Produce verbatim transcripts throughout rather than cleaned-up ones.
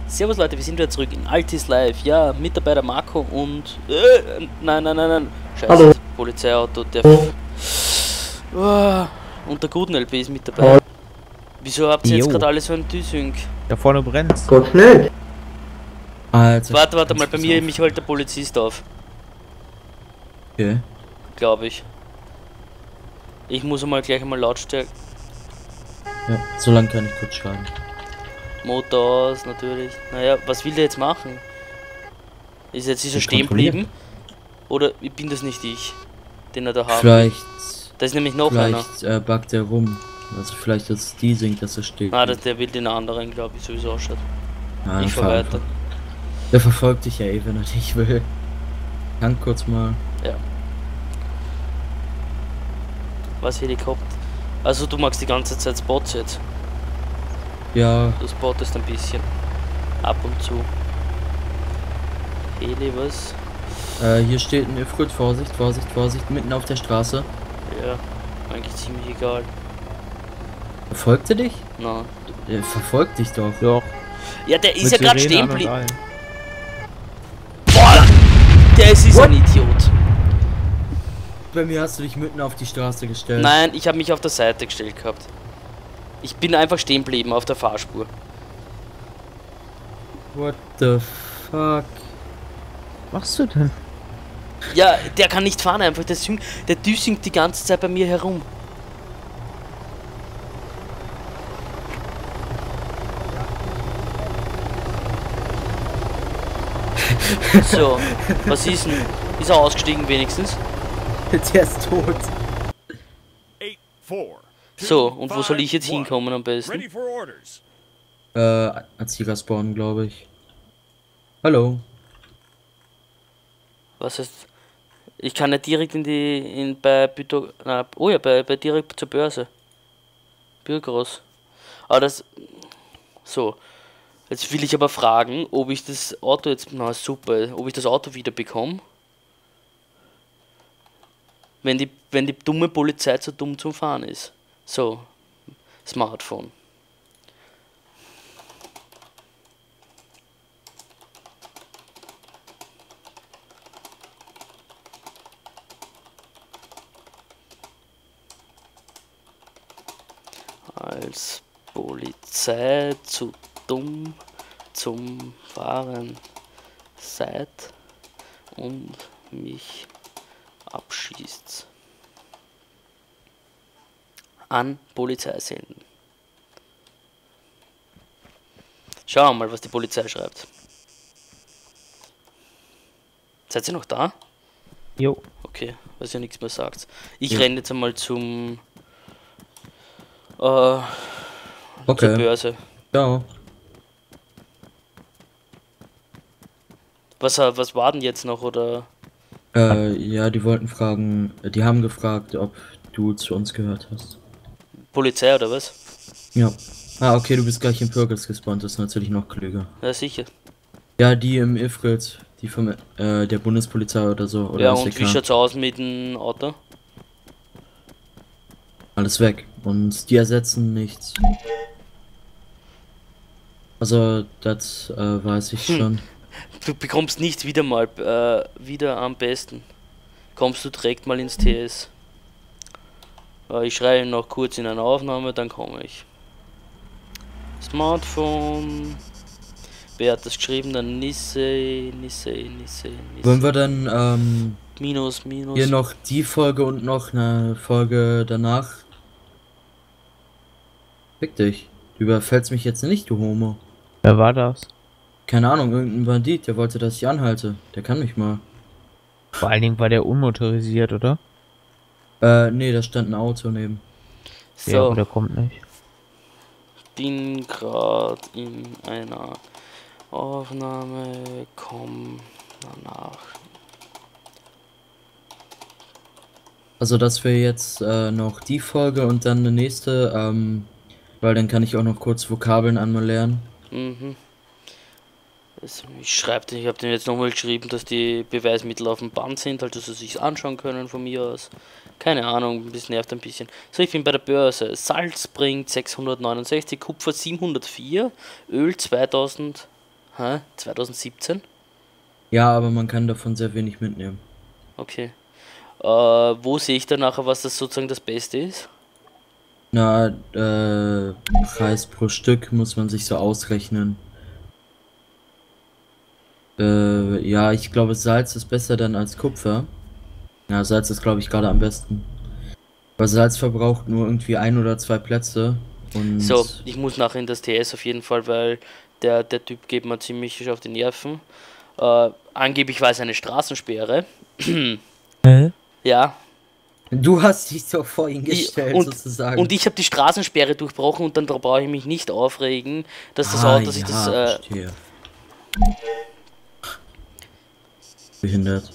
Servus Leute, wir sind wieder zurück in Altis Live. Ja, mit dabei der Marco und... Äh, nein, nein, nein, nein. Scheiße, Hallo. Polizeiauto, der... Oh, und der guten L P ist mit dabei. Hallo. Wieso habt ihr jetzt Jo. gerade alle so einen Düsünk? Da vorne brennt's. Gott schnell. Also, Warte, warte mal, bei mir mich hält der Polizist auf. Okay. Glaube ich. Ich muss mal gleich einmal Lautstärke... Ja, so lange kann ich kurz schreiben. Motor aus, natürlich. Naja, was will der jetzt machen? Ist jetzt ist er Ich stehen kontrolliere. geblieben? Oder bin das nicht ich, den er da hat? Vielleicht, Da ist nämlich noch einer. vielleicht äh, buggt er rum. Also vielleicht ist die singt, dass er steht. Ah, das, der will den anderen, glaube ich, sowieso ausschaut. Ja, Ich fahr fahr weiter. einfach. Der verfolgt dich ja eh, wenn er dich will. Tank kurz mal. Ja. Was Helikopter? Also du magst die ganze Zeit Spots jetzt. Ja, Du spottest ein bisschen. Ab und zu. Heli, was? äh, hier steht ein Ifrit. Vorsicht, Vorsicht, Vorsicht. Mitten auf der Straße. Ja, eigentlich ziemlich egal. Verfolgt er dich? Nein. Der verfolgt dich doch. Doch. Ja, der ist Mit ja gerade Sirene stehen an und geblieben. allem. Boah! Der ist, ist ein Idiot. Bei mir hast du dich mitten auf die Straße gestellt. Nein, ich habe mich auf der Seite gestellt gehabt. Ich bin einfach stehen geblieben auf der Fahrspur. What the fuck? Was machst du denn? Ja, der kann nicht fahren einfach. Der, sing, der düsingt die ganze Zeit bei mir herum. So, was ist denn? Ist er ausgestiegen wenigstens? Der ist tot. Eight, four, two, So, und wo soll ich jetzt five, one. hinkommen am besten? Ready for orders. Äh, Azira spawnen, glaube ich. Hallo. Was heißt? Ich kann nicht direkt in die in bei Büto, na, oh ja, bei, bei direkt zur Börse. Bürgros. Aber das so. Jetzt will ich aber fragen, ob ich das Auto jetzt, na super, ob ich das Auto wieder bekomme. Wenn die wenn die dumme Polizei zu dumm zum Fahren ist. So. Smartphone. Als Polizei zu dumm zum Fahren seid und mich abschießt. An Polizei senden. Schauen wir mal, was die Polizei schreibt. Seid ihr noch da? Jo. Okay, was ja nichts mehr sagt. Ich Ja. renne jetzt einmal zum äh, zur Okay. Börse. Ciao. Was, äh, was war denn jetzt noch, oder? Äh, ja, die wollten fragen, die haben gefragt, ob du zu uns gehört hast. Polizei oder was? Ja. Ah, okay, du bist gleich im Purgles gespawnt, das ist natürlich noch klüger. Ja, sicher. Ja, die im Ifrit, die von äh, der Bundespolizei oder so, oder Ja, S E und K. wie schaut's aus mit dem Auto? Alles weg. Und die ersetzen nichts. Also, das äh, weiß ich Hm. schon. Du bekommst nicht wieder mal, äh, wieder am besten. Kommst du direkt mal ins T S. Äh, ich schreibe noch kurz in eine Aufnahme, dann komme ich. Smartphone. Wer hat das geschrieben? Dann Nisse, Nisse, Nisse, Wollen Nisse. wir dann ähm, Minus, minus. hier noch die Folge und noch eine Folge danach? Fick dich. Du überfällst mich jetzt nicht, du Homo. Wer war das? Keine Ahnung, irgendein Bandit, der wollte, dass ich anhalte. Der kann mich mal. Vor allen Dingen war der unmotorisiert, oder? Äh, nee, da stand ein Auto neben. Ja, So, aber der kommt nicht. bin gerade in einer Aufnahme, komm danach. Also, dass wir jetzt äh, noch die Folge und dann eine nächste, ähm, weil dann kann ich auch noch kurz Vokabeln einmal lernen. Mhm. Das, ich schreibe, ich habe den jetzt nochmal geschrieben, dass die Beweismittel auf dem Band sind, halt, dass sie sich anschauen können von mir aus. Keine Ahnung, das nervt ein bisschen. So, ich bin bei der Börse. Salz bringt sechshundertneunundsechzig, Kupfer siebenhundertvier, Öl zweitausend Hä? zweitausendsiebzehn? Ja, aber man kann davon sehr wenig mitnehmen. Okay. Äh, wo sehe ich dann nachher, was das sozusagen das Beste ist? Na, äh, Preis pro Stück muss man sich so ausrechnen. Äh, ja, ich glaube, Salz ist besser dann als Kupfer. Ja, Salz ist, glaube ich, gerade am besten. Weil Salz verbraucht nur irgendwie ein oder zwei Plätze. Und So, ich muss nachher in das T S auf jeden Fall, weil der, der Typ geht mir ziemlich auf die Nerven. Äh, angeblich war es eine Straßensperre. Hä? Ja. du hast dich so vor ihn Ich, gestellt, und, sozusagen. und ich habe die Straßensperre durchbrochen und dann brauche ich mich nicht aufregen, dass das ah, Auto sich ja, das. Äh, verstehe. Behindert.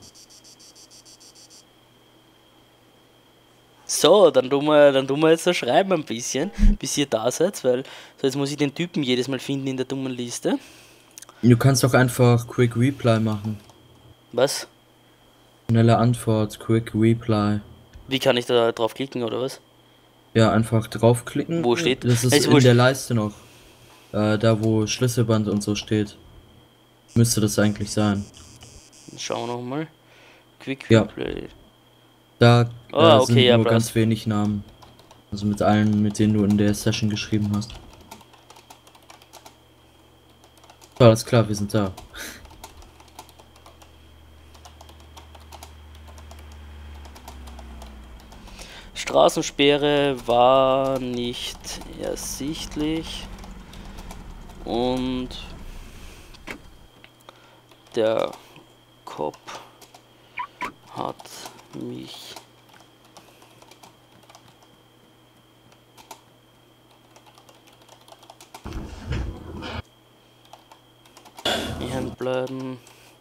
so, dann tun, wir, dann tun wir jetzt so schreiben ein bisschen, bis ihr da seid, weil so jetzt muss ich den Typen jedes Mal finden in der dummen Liste. Du kannst doch einfach Quick Reply machen. Was? Schnelle Antwort, Quick Reply. Wie kann ich da drauf klicken oder was? Ja, einfach draufklicken. Wo steht? Das ist Ist in wurscht. der Leiste noch. Äh, da wo Schlüsselband und so steht. Müsste das eigentlich sein. Schauen wir nochmal. Quick Ja. Replay. Da äh, Ah, okay, sind ja, nur passt. ganz wenig Namen. Also mit allen, mit denen du in der Session geschrieben hast. So, alles klar, wir sind da. Straßensperre war nicht ersichtlich und der Cop hat mich hier bleiben.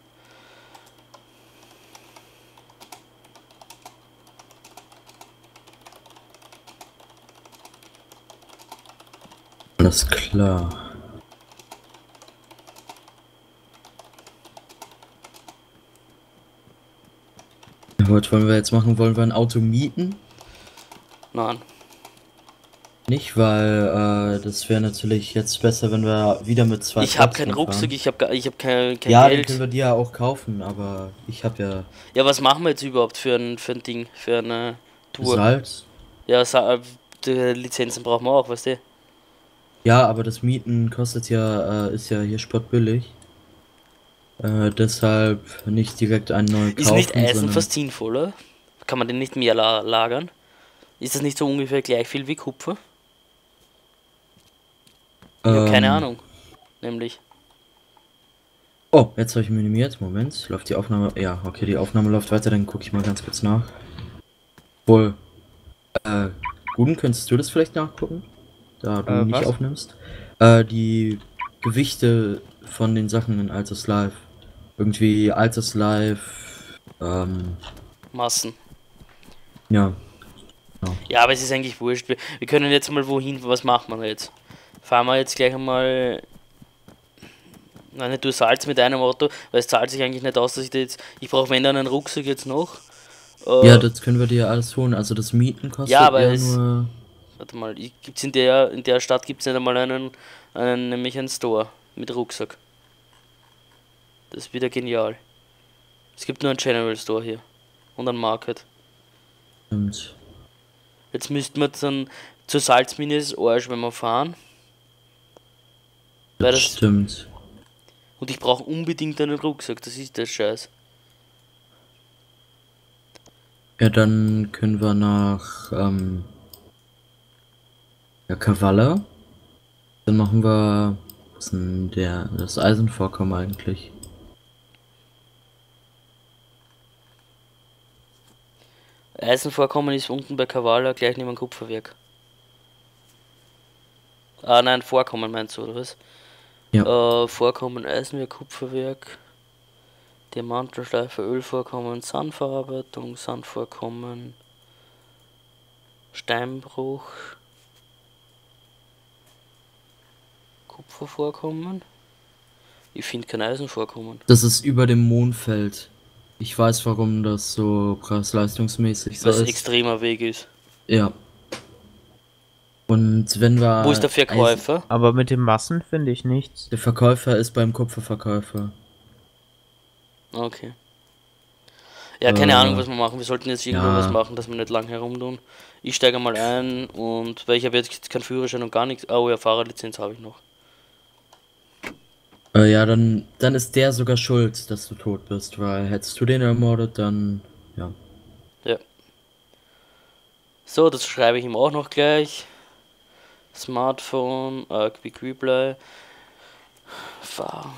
Alles klar. Was wollen wir jetzt machen? Wollen wir ein Auto mieten? Nein. Nicht, weil äh, das wäre natürlich jetzt besser, wenn wir wieder mit zwei Ich habe Trucks keinen rumfahren. Rucksack, ich habe ich hab kein, kein Ja, den Geld. können wir dir ja auch kaufen, aber ich habe ja Ja, was machen wir jetzt überhaupt für ein, für ein Ding, für eine Tour? Salz. Ja, Sa die Lizenzen brauchen wir auch, weißt du? Ja, aber das Mieten kostet ja, äh, ist ja hier spottbillig. Äh, deshalb nicht direkt einen neuen kaufen, Ist nicht Eisen sondern- fast sinnvoller? Kann man den nicht mehr la lagern? Ist das nicht so ungefähr gleich viel wie Kupfer? Ich hab keine Ähm, Ahnung. Nämlich. Oh, jetzt habe ich minimiert. Moment, läuft die Aufnahme? Ja, okay, die Aufnahme läuft weiter, dann gucke ich mal ganz kurz nach. Wohl, äh, Guden, könntest du das vielleicht nachgucken? Da du Äh, nicht was? aufnimmst. Äh, die Gewichte von den Sachen in Alters Live. Irgendwie Alters Live, ähm, Massen. ja. Ja, aber es ist eigentlich wurscht. Wir, wir können jetzt mal wohin, was machen wir jetzt? Fahren wir jetzt gleich einmal. Nein, nicht du Salz mit einem Auto, weil es zahlt sich eigentlich nicht aus, dass ich da jetzt. Ich brauche wenn dann einen Rucksack jetzt noch. Äh, Ja, das können wir dir alles holen. Also das Mieten kostet Ja, aber eher es- nur. Warte mal, ich- gibt's in der in der Stadt gibt's nicht einmal einen, einen nämlich einen Store mit Rucksack. Das ist wieder genial. Es gibt nur einen General Store hier und einen Market. Stimmt. Jetzt müssten wir dann zur Salzmine ist Arsch, wenn wir fahren. Weil Das das, stimmt. und ich brauche unbedingt einen Rucksack, das ist der Scheiß. Ja, dann können wir nach ähm, ja, Kavala. Dann machen wir. Was ist denn der, das Eisenvorkommen eigentlich? Eisenvorkommen ist unten bei Kavala gleich neben dem Kupferwerk. Ah nein, Vorkommen meinst du, oder was? Ja. Äh, Vorkommen Eisenwerk, Kupferwerk, Diamantenschleife, Ölvorkommen, Sandverarbeitung, Sandvorkommen, Steinbruch, Kupfervorkommen. Ich finde kein Eisenvorkommen. Das ist über dem Mondfeld. Ich weiß, warum das so preis-leistungsmäßig so Was ist. extremer Weg ist. Ja. Und wenn wir... Wo ist der Verkäufer? Aber mit den Massen finde ich nichts. Der Verkäufer ist beim Kupferverkäufer. Okay. Ja, keine Äh, Ahnung, was wir machen. Wir sollten jetzt irgendwo ja. was machen, dass wir nicht lang herumtun. Ich steige mal ein und weil ich habe jetzt keinen Führerschein und gar nichts. Oh ja, Fahrerlizenz habe ich noch. Äh, ja, dann, dann ist der sogar schuld, dass du tot bist, weil hättest du den ermordet, dann... ja. Ja. So, das schreibe ich ihm auch noch gleich. Smartphone, äh, Quick Reply. Fahr.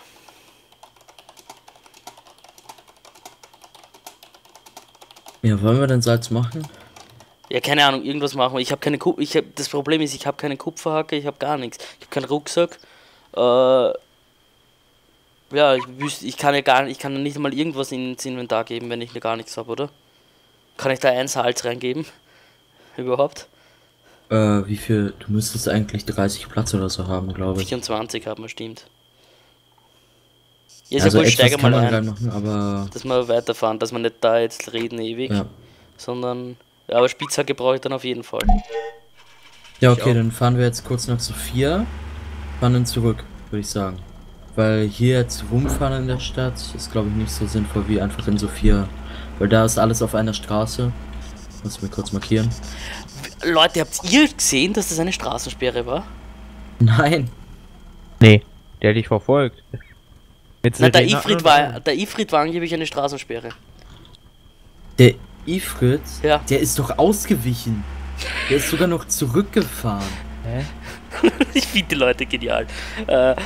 Ja, wollen wir denn Salz machen? Ja, keine Ahnung, irgendwas machen wir. Ich habe keine Ku ich hab, das Problem ist, ich habe keine Kupferhacke, ich habe gar nichts. Ich habe keinen Rucksack. Äh, ja, ich wüsste, ich kann ja gar nicht, ich kann nicht mal irgendwas ins Inventar geben, wenn ich mir gar nichts habe, oder? Kann ich da ein Salz reingeben? Überhaupt? Äh, wie viel? Du müsstest eigentlich dreißig Platz oder so haben, glaube ich. vierundzwanzig haben wir, stimmt. Ja, ist Also ja wohl, etwas steige kann mal man ein, reinmachen, aber... dass wir weiterfahren, dass wir nicht da jetzt reden ewig, Ja. sondern, ja, aber Spitzhacke brauche ich dann auf jeden Fall. Ja, okay, dann fahren wir jetzt kurz nach Sofia, fahren dann zurück, würde ich sagen. Weil hier jetzt rumfahren in der Stadt ist, glaube ich, nicht so sinnvoll wie einfach in Sofia. Weil da ist alles auf einer Straße. Muss ich mir kurz markieren. Leute, habt ihr gesehen, dass das eine Straßensperre war? Nein! Nee, der hat dich verfolgt. Mit Na, der Sirene Ifrit an- war, der Ifrit war angeblich eine Straßensperre. Der Ifrit, Ja. der ist doch ausgewichen. Der ist sogar noch zurückgefahren. Hä? Ich finde die Leute genial. Äh, Ja,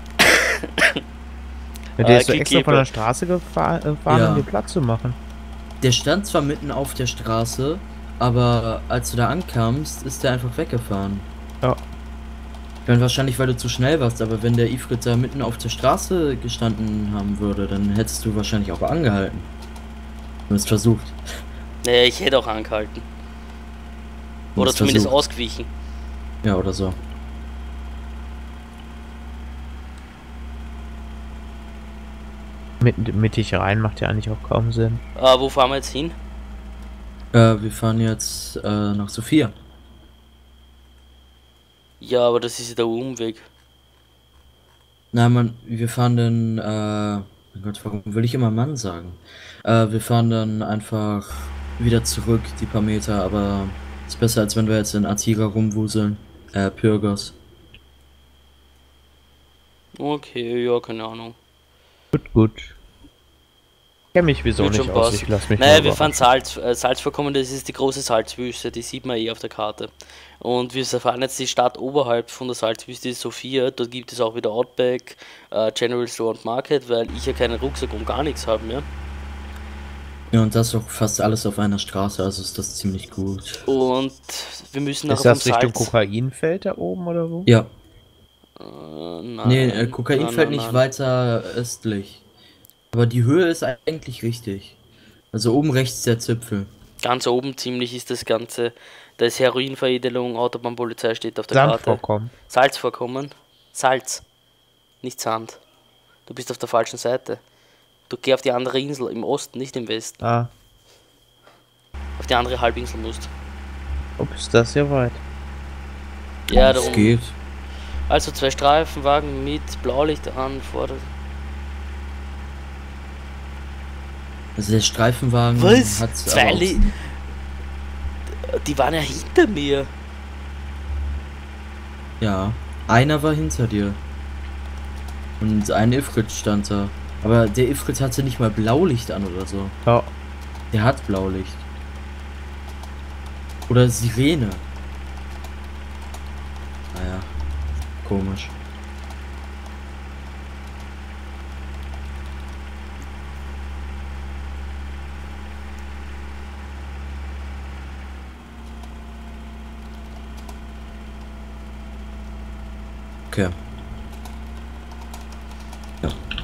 der Äh, ist so extra Kickgeber. von der Straße gefahr äh, gefahren, Ja. um dir Platz zu machen. Der stand zwar mitten auf der Straße, aber als du da ankamst, ist der einfach weggefahren. Ja. Ich meine, wahrscheinlich, weil du zu schnell warst, aber wenn der Ifrit da mitten auf der Straße gestanden haben würde, dann hättest du wahrscheinlich auch angehalten. Du hast versucht. naja, ich hätte auch angehalten. Du Oder hast zumindest versucht. ausgewichen. Ja, oder so. Mit, mittig rein macht ja eigentlich auch kaum Sinn. Äh, wo fahren wir jetzt hin? Äh, wir fahren jetzt äh, nach Sofia. Ja, aber das ist ja der Umweg. Na, man, wir fahren dann, äh, mein Gott, warum will ich immer Mann sagen? Äh, wir fahren dann einfach wieder zurück, die paar Meter, aber ist besser, als wenn wir jetzt in Artiga rumwuseln. Äh, Pyrgos. Okay, ja, keine Ahnung. Gut, gut. Ich kenn mich wieso Wird nicht schon aus, passen. ich lass mich Naja, mal wir fahren überraschen. Salz, äh, Salzvorkommen, das ist die große Salzwüste, die sieht man eh auf der Karte. Und wir fahren jetzt die Stadt oberhalb von der Salzwüste, ist Sofia, dort gibt es auch wieder Outback, äh, General Store und Market, weil ich ja keinen Rucksack und gar nichts habe mehr. Ja, und das ist auch fast alles auf einer Straße, also ist das ziemlich gut. Und wir müssen Ist nachher das vom Richtung Salz... Kokainfeld da oben oder wo? Ja, Äh, nein, nee, äh, Kokain nein, fällt nein, nicht nein. weiter östlich. Aber die Höhe ist eigentlich richtig. Also oben rechts der Zipfel. Ganz oben ziemlich ist das Ganze. Da ist Heroinveredelung, Autobahnpolizei steht auf der Karte. Sandvorkommen. Salzvorkommen. Salz. Nicht Sand. Du bist auf der falschen Seite. Du geh auf die andere Insel, im Osten, nicht im Westen. Ah, Auf die andere Halbinsel musst. ob ist das ja weit. Ja, Das darum. geht. Also zwei Streifenwagen mit Blaulicht an vor der... Also der Streifenwagen Was? hat Zwei Li Die waren ja hinter mir. Ja, einer war hinter dir. Und ein Ifrit stand da. Aber der Ifrit hatte nicht mal Blaulicht an oder so. Ja, Der hat Blaulicht. Oder Sirene. Naja, komisch. Okay. Ja.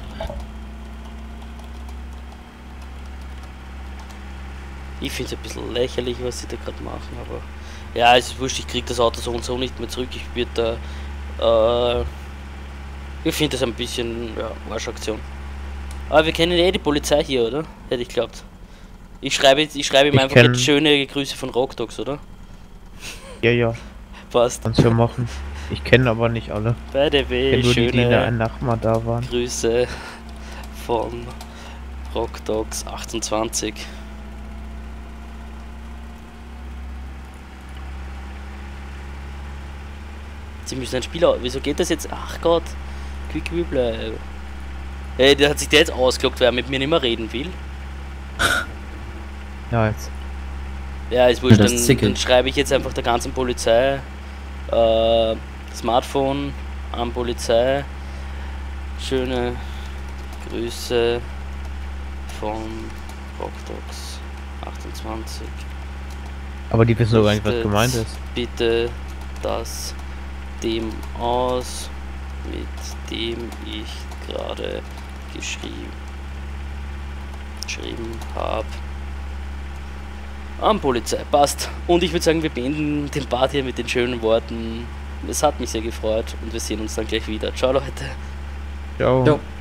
Ich finde es ein bisschen lächerlich, was sie da gerade machen, aber... Ja, es ist wurscht, ich krieg das Auto so und so nicht mehr zurück. Ich würde da... Äh, ich finde das ein bisschen... Ja, Arschaktion. Aber wir kennen eh die Polizei hier, oder? Hätte ich glaubt. Ich schreibe, jetzt- ich schreibe ihm Ich einfach kenn- jetzt schöne Grüße von Rock Dogs, oder? ja, ja. Passt. Kannst du machen. Ich kenne aber nicht alle. By the Ich way, kenne nur die, die da schöne nach mal da waren. Grüße von Rockdogs achtundzwanzig. Sie müssen ein Spiel aus. Wieso geht das jetzt? Ach Gott. Quick Reply. Ey, der hat sich der jetzt ausgelockt, weil er mit mir nicht mehr reden will. Ja, jetzt. Ja, ist wurscht, Ja, das dann, zickelt. dann schreibe ich jetzt einfach der ganzen Polizei äh, Smartphone an Polizei. Schöne Grüße von Rockdogs achtundzwanzig. Aber die wissen doch gar nicht, was Richtet gemeint ist. Bitte das dem aus, mit dem ich gerade geschrieben geschrieben habe. Am Polizei, passt. Und ich würde sagen, wir beenden den Part hier mit den schönen Worten. Es hat mich sehr gefreut und wir sehen uns dann gleich wieder. Ciao Leute. Ciao. Ciao.